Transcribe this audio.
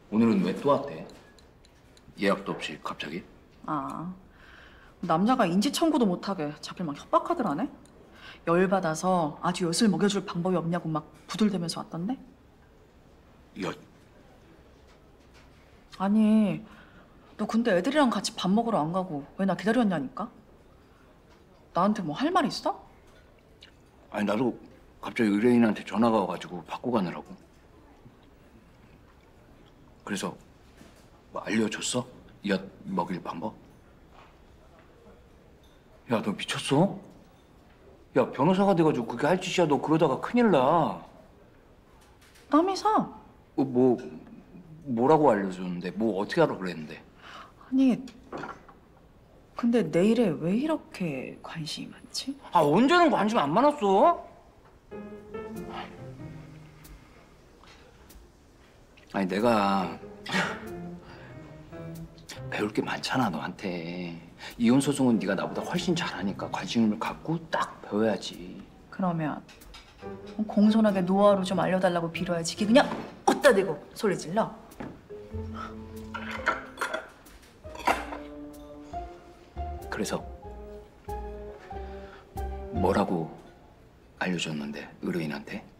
오늘은 왜 또 왔대? 예약도 없이 갑자기? 아, 남자가 인지 청구도 못하게 자기를 막 협박하더라네. 열받아서 아주 엿을 먹여줄 방법이 없냐고 막 부들대면서 왔던데? 야, 아니, 너 근데 애들이랑 같이 밥 먹으러 안 가고 왜 나 기다렸냐니까? 나한테 뭐 할 말 있어? 아니 나도 갑자기 의뢰인한테 전화가 와가지고 바꿔 가느라고. 그래서 뭐 알려줬어? 엿 먹일 방법? 야, 너 미쳤어? 야, 변호사가 돼가지고 그게 할 짓이야. 너 그러다가 큰일 나. 남이 사. 뭐라고 알려줬는데? 뭐 어떻게 하라고 그랬는데? 아니, 근데 내 일에 왜 이렇게 관심이 많지? 아, 언제는 관심 안 많았어? 아니, 내가 배울 게 많잖아, 너한테. 이혼 소송은 네가 나보다 훨씬 잘하니까 관심을 갖고 딱 배워야지. 그러면 공손하게 노하우를 좀 알려달라고 빌어야지. 이게 그냥 어디다 대고 소리 질러? 그래서 뭐라고 알려줬는데, 의뢰인한테?